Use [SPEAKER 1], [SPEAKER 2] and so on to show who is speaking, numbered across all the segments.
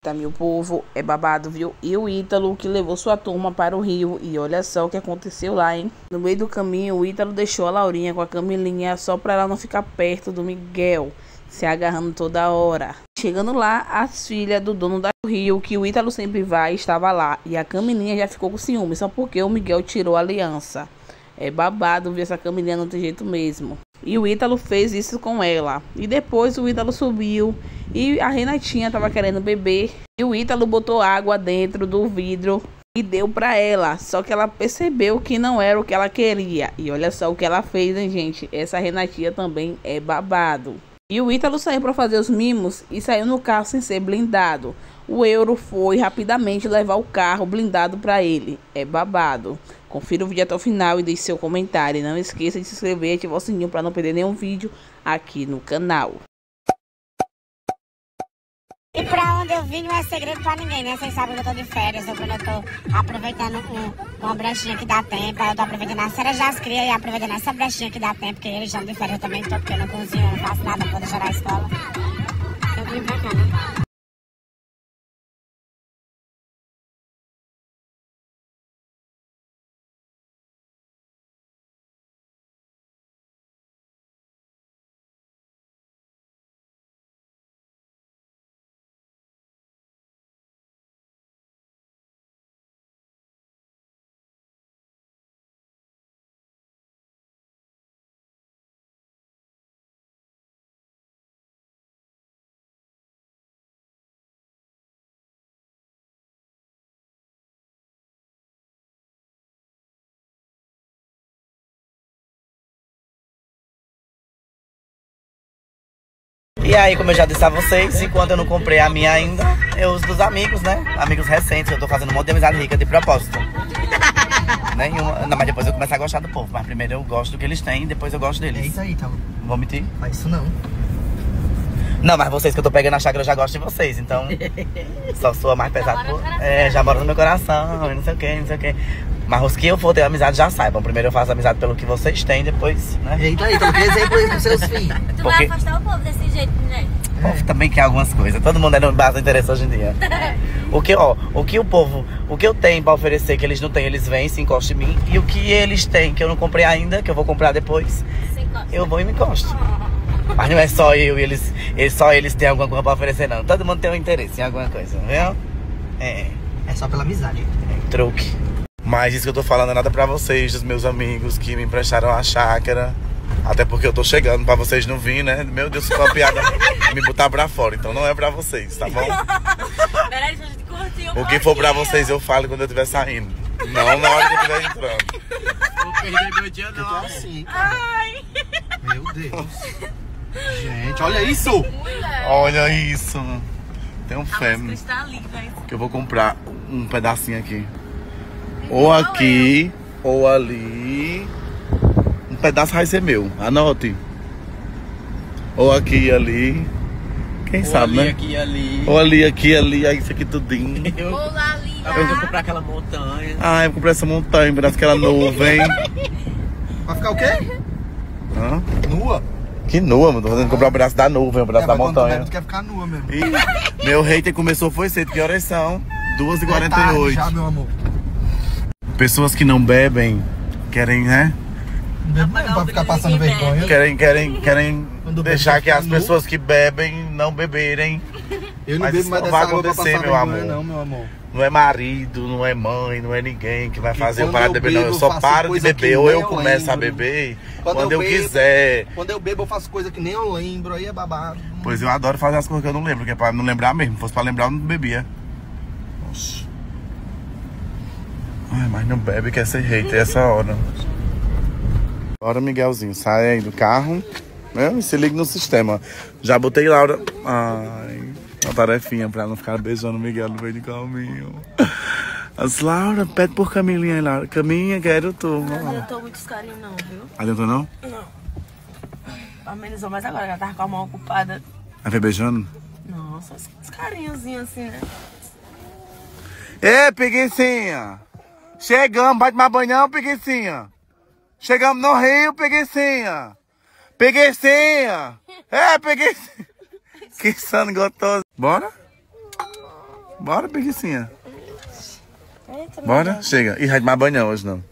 [SPEAKER 1] Eita, meu povo, é babado, viu? E o Ítalo que levou sua turma para o Rio. E olha só o que aconteceu lá, hein? No meio do caminho, o Ítalo deixou a Laurinha com a Camilinha só para ela não ficar perto do Miguel, se agarrando toda hora. Chegando lá, as filhas do dono do Rio, que o Ítalo sempre vai, estava lá. E a Camilinha já ficou com ciúme, só porque o Miguel tirou a aliança. É babado ver essa Camilinha não tem jeito mesmo. E o Ítalo fez isso com ela. E depois o Ítalo subiu e a Renatinha tava querendo beber. E o Ítalo botou água dentro do vidro e deu pra ela. Só que ela percebeu que não era o que ela queria. E olha só o que ela fez, hein, gente? Essa Renatinha também é babado. E o Ítalo saiu para fazer os mimos e saiu no carro sem ser blindado. O Euro foi rapidamente levar o carro blindado para ele. É babado. Confira o vídeo até o final e deixe seu comentário. Não esqueça de se inscrever e ativar o sininho para não perder nenhum vídeo aqui no canal.
[SPEAKER 2] E pra onde eu vim não é segredo pra ninguém, né? Vocês sabem que eu tô de férias, ou quando eu tô aproveitando uma brechinha que dá tempo. Aí eu tô aproveitando as férias das crias e aproveitando essa brechinha que dá tempo, porque eles estão de férias, eu também tô, porque eu não cozinho, eu não faço nada, não vou deixar a escola. Eu vim pra cá, né?
[SPEAKER 3] E aí, como eu já disse a vocês, enquanto eu não comprei a minha ainda, eu uso dos amigos, né? Amigos recentes, eu tô fazendo um monte de amizade rica de propósito. Nenhuma. Não, mas depois eu começo a gostar do povo. Mas primeiro eu gosto do que eles têm, depois eu gosto deles.
[SPEAKER 4] É isso aí, tá?
[SPEAKER 3] Vou mentir?
[SPEAKER 4] Faz isso não.
[SPEAKER 3] Não, mas vocês que eu tô pegando a chácara, eu já gosto de vocês, então... Só sou a mais pesada. Já mora no meu coração, não sei o que, não sei o que. Mas os que eu for ter amizade já saibam. Primeiro eu faço amizade pelo que vocês têm, depois, né?
[SPEAKER 4] Eita aí, então que exemplo aí pros seus filhos.
[SPEAKER 2] Tu vai afastar o povo desse jeito, né?
[SPEAKER 3] O povo também quer algumas coisas. Todo mundo é no base do interesse hoje em dia. O que eu tenho pra oferecer que eles não têm, eles vêm, se encostam em mim. E o que eles têm, que eu não comprei ainda, que eu vou comprar depois, eu vou e me encosto. Mas não é só eu e eles têm alguma coisa pra oferecer, não. Todo mundo tem um interesse em alguma coisa, viu?
[SPEAKER 4] É só pela amizade.
[SPEAKER 3] Truque. Mas isso que eu tô falando é nada pra vocês, dos meus amigos que me emprestaram a chácara. Até porque eu tô chegando pra vocês não virem, né? Meu Deus, se for uma piada me botar pra fora. Então não é pra vocês, tá bom? O que for pra vocês eu falo quando eu estiver saindo. Não na hora que eu estiver entrando.
[SPEAKER 4] Vou perder meu dia não. Assim, cara. Ai. Meu Deus. Gente, olha isso!
[SPEAKER 3] Olha isso. Tem um fêmea que eu vou comprar um pedacinho aqui. Ou aqui, ou ali. Um pedaço vai ser meu, anote. Ou aqui e ali. Quem sabe, né?
[SPEAKER 4] Aqui, ali.
[SPEAKER 3] Ou ali, aqui, ali, aí isso aqui tudinho.
[SPEAKER 2] Ou lá, ali,
[SPEAKER 4] Talvez eu comprar aquela montanha.
[SPEAKER 3] Ah, eu vou comprar essa montanha, um pedaço daquela nuvem.
[SPEAKER 4] Vai ficar o quê?
[SPEAKER 3] Hã?
[SPEAKER 4] Nua?
[SPEAKER 3] Que nua, mano. Tô fazendo comprar um pedaço da nuvem, um pedaço da montanha.
[SPEAKER 4] Tu quer ficar nua mesmo.
[SPEAKER 3] E meu hater começou foi cedo, que horas são? 2h48.
[SPEAKER 4] Já, meu amor.
[SPEAKER 3] Pessoas que não bebem querem, né?
[SPEAKER 4] Não pra ficar passando vergonha.
[SPEAKER 3] Querem deixar que as pessoas que bebem não beberem.
[SPEAKER 4] Eu não
[SPEAKER 3] Mas
[SPEAKER 4] bebo
[SPEAKER 3] isso
[SPEAKER 4] mais
[SPEAKER 3] não
[SPEAKER 4] dessa
[SPEAKER 3] vai
[SPEAKER 4] água pra
[SPEAKER 3] acontecer,
[SPEAKER 4] passar
[SPEAKER 3] meu
[SPEAKER 4] vergonha,
[SPEAKER 3] amor.
[SPEAKER 4] não, meu amor.
[SPEAKER 3] Não é marido, não é mãe, não é ninguém que vai fazer eu parar de beber, não. Eu
[SPEAKER 4] bebo,
[SPEAKER 3] só
[SPEAKER 4] faço
[SPEAKER 3] paro de
[SPEAKER 4] coisa
[SPEAKER 3] beber,
[SPEAKER 4] que
[SPEAKER 3] ou
[SPEAKER 4] nem
[SPEAKER 3] eu
[SPEAKER 4] eu
[SPEAKER 3] começo a
[SPEAKER 4] lembro.
[SPEAKER 3] beber
[SPEAKER 4] Quando
[SPEAKER 3] eu
[SPEAKER 4] eu bebo,
[SPEAKER 3] quiser.
[SPEAKER 4] Quando eu bebo, eu faço coisa que nem eu lembro, aí é babado.
[SPEAKER 3] Pois eu adoro fazer as coisas que eu não lembro, que é pra não lembrar mesmo. Se fosse pra lembrar, eu não bebia. Oxi. Ai, mas não bebe, quer ser hater essa hora. Bora, Miguelzinho, sai aí do carro, né? E se liga no sistema. Já botei Laura. Ai, uma tarefinha pra não ficar beijando o Miguel no meio de caminho. As Laura, pede por Camilinha aí, Laura. Caminha, quero tu.
[SPEAKER 1] Não adiantou muitos carinhos não, viu?
[SPEAKER 3] Adiantou não?
[SPEAKER 1] Não. Amenizou mais agora, ela tava com a mão ocupada.
[SPEAKER 3] Aí foi beijando?
[SPEAKER 1] Nossa, uns carinhozinhos assim, né?
[SPEAKER 3] Ê, preguicinha! Chegamos, vai tomar banho não, preguicinha! Chegamos no Rio, preguicinha! Preguicinha! É, preguicinha! Que sono gostoso! Bora? Bora, preguicinha. Bora? Chega. Ih, vai tomar banho não, hoje não.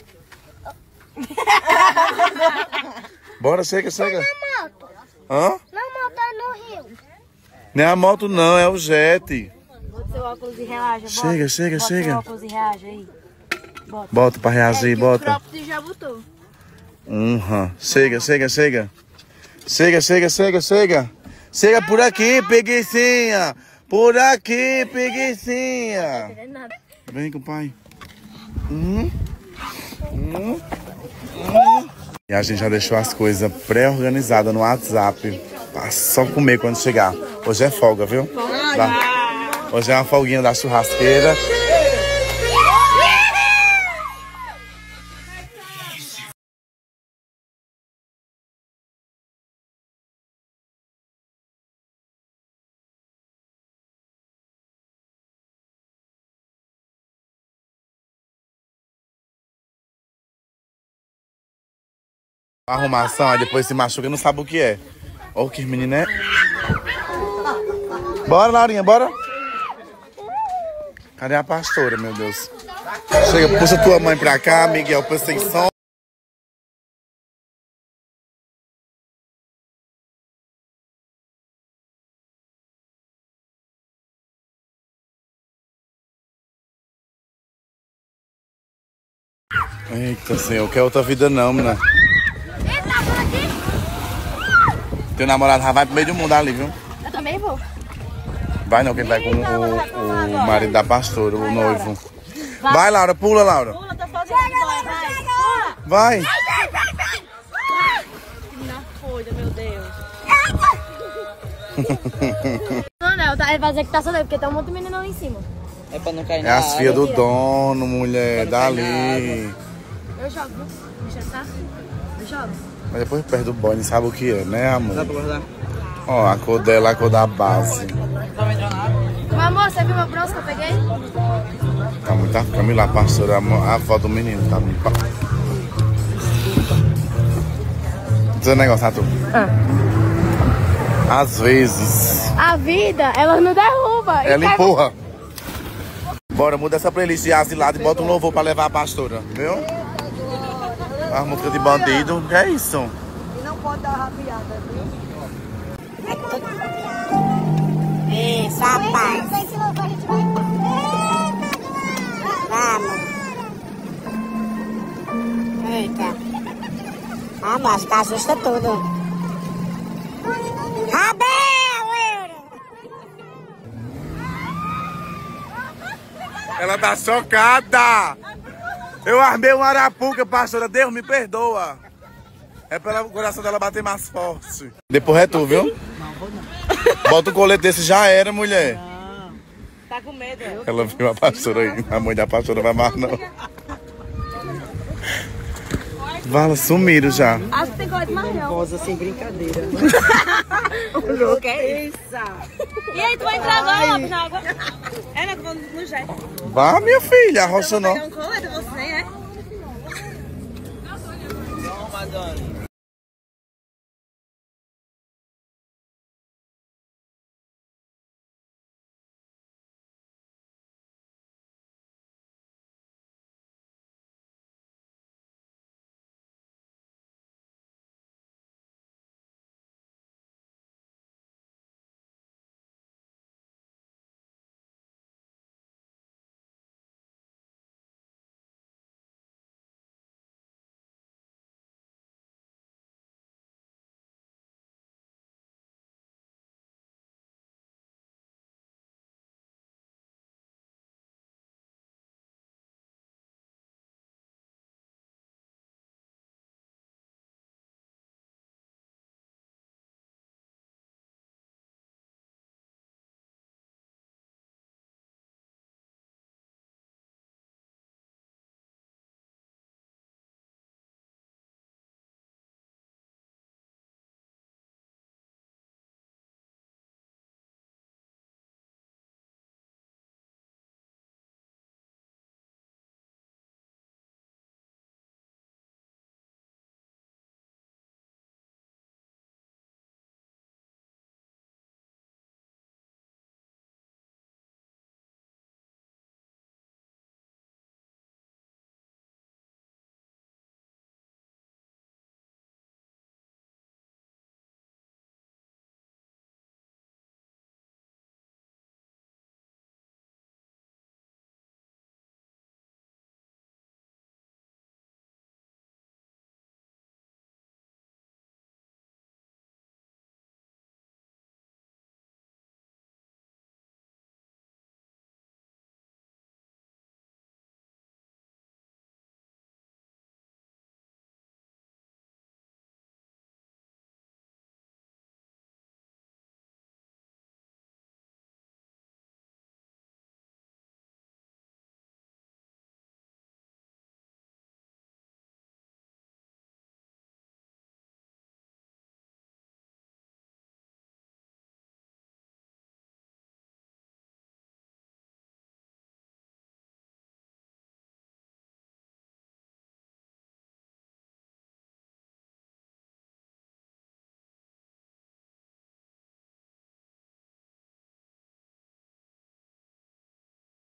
[SPEAKER 3] Bora, chega.
[SPEAKER 2] Na moto.
[SPEAKER 3] Hã?
[SPEAKER 2] Na moto é no rio.
[SPEAKER 3] Não é a moto não, é o jet.
[SPEAKER 5] Bota seu óculos e reaja.
[SPEAKER 3] Chega.
[SPEAKER 5] Bota seu óculos e reaja aí.
[SPEAKER 3] Bota pra reagir, bota.
[SPEAKER 5] O próprio já botou.
[SPEAKER 3] Chega. Chega por aqui, preguicinha. Por aqui, preguicinha. Vem com o pai. E a gente já deixou as coisas pré-organizadas no WhatsApp. Pra só comer quando chegar. Hoje é folga, viu? Hoje é uma folguinha da churrasqueira. Arrumação, aí depois se machuca e não sabe o que é. Olha que menino é. Bora, Laurinha, bora. Cadê a pastora, meu Deus? Chega, puxa tua mãe pra cá, Miguel, pra sem som. Eita, senhor, quer outra vida não, menina. Teu namorado já vai pro meio do mundo ali, viu?
[SPEAKER 5] Eu também vou.
[SPEAKER 3] Vai não, que ele vai com o marido da pastora, o noivo. Vai, Laura, pula, Laura.
[SPEAKER 5] Pula, tô sozinha,
[SPEAKER 3] Vai.
[SPEAKER 5] vai. Na folha, meu Deus. Não, ele vai dizer que tá sozinho, porque tem um monte de menino ali em cima.
[SPEAKER 1] É pra não cair
[SPEAKER 3] É
[SPEAKER 1] na
[SPEAKER 3] as
[SPEAKER 1] água.
[SPEAKER 3] filhas do dono, mulher, dali.
[SPEAKER 5] Eu jogo, viu? Deixa eu tá? Eu jogo.
[SPEAKER 3] Mas depois perto do banho, sabe o que é, né, amor?
[SPEAKER 1] Dá pra guardar?
[SPEAKER 3] Ó, a cor dela é a cor da base.
[SPEAKER 5] Meu amor, você viu meu bronze que eu peguei?
[SPEAKER 3] Tá muita Camila, a pastora, a avó do menino, tá muito. Diz um negócio, Arthur. Às vezes,
[SPEAKER 5] A vida, ela não derruba.
[SPEAKER 3] ela empurra. Bora, muda essa playlist de asilado e bota um louvor pra levar a pastora, viu? As músicas de bandido, que é isso?
[SPEAKER 5] E não pode dar rabiada, viu?
[SPEAKER 2] Isso, rapaz. Vamos. Eita. Ah, mas tá assusta tudo. Rabel!
[SPEAKER 3] Ela tá chocada! Eu armei um arapuca, pastora, Deus me perdoa. É para o coração dela bater mais forte. Depois é tu, viu? Não, vou não. Bota um colete desse, já era, mulher.
[SPEAKER 1] Não. Tá com medo?
[SPEAKER 3] Ela viu a pastora aí. A mãe da pastora vai mais não. Vala, sumiram já.
[SPEAKER 5] Acho que tem colete maior.
[SPEAKER 1] Rosa sem brincadeira.
[SPEAKER 5] O que é isso? E aí, tu vai entrar agora, na água? É, né? No jet.
[SPEAKER 3] Vá, minha filha, arrocha não.
[SPEAKER 5] Um colete, você, né?
[SPEAKER 1] Não, Madonna.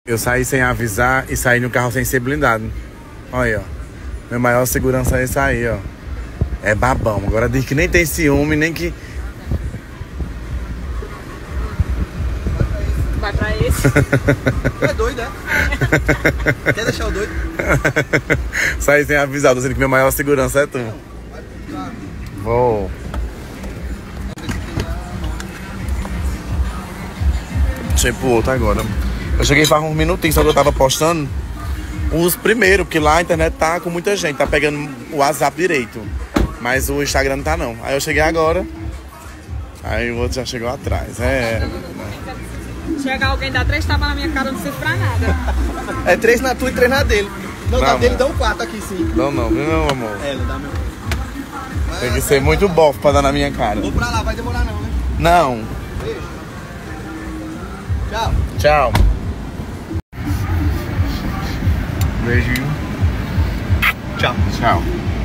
[SPEAKER 6] Eu saí sem avisar e saí no carro sem ser blindado. Olha aí, ó. Meu maior segurança é esse aí, ó. É babão. Agora diz que nem tem ciúme, nem que...
[SPEAKER 5] Vai pra esse.
[SPEAKER 4] Tu é doido, é? Quer deixar o doido?
[SPEAKER 6] Saí sem avisar, tô dizendo que meu maior segurança é tu. Vou. Deixa eu ir pro outro agora. Eu cheguei faz uns minutinhos, só que eu tava postando os primeiros, porque lá a internet tá com muita gente, tá pegando o WhatsApp direito. Mas o Instagram não tá não. Aí eu cheguei agora, aí o outro já chegou atrás.
[SPEAKER 5] Chega alguém, dá 3 tapas na minha cara, não serve pra nada.
[SPEAKER 4] É 3 na tua e 3 na dele. Não, na
[SPEAKER 6] Não,
[SPEAKER 4] dele
[SPEAKER 6] mano.
[SPEAKER 4] dá um 4 aqui, sim.
[SPEAKER 6] Não, viu, meu amor?
[SPEAKER 4] É, não dá mesmo.
[SPEAKER 6] Tem que ser muito bofo pra dar na minha cara.
[SPEAKER 4] Vou pra lá, vai demorar não, né?
[SPEAKER 6] Não.
[SPEAKER 4] Beijo. Tchau.
[SPEAKER 6] Tchau. Beijinho.
[SPEAKER 4] Tchau.
[SPEAKER 6] Tchau.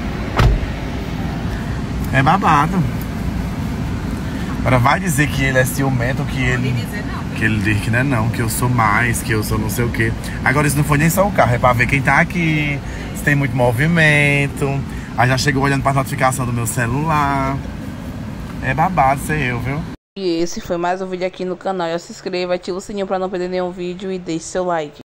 [SPEAKER 6] É babado. Agora vai dizer que ele é ciumento, que ele diz que não é não, que eu sou mais, que eu sou não sei o quê. Agora isso não foi nem só o carro, é pra ver quem tá aqui, se tem muito movimento. Aí já chegou olhando pra notificação do meu celular. É babado ser eu, viu?
[SPEAKER 1] E esse foi mais um vídeo aqui no canal. Já se inscreva, ativa o sininho pra não perder nenhum vídeo e deixe seu like.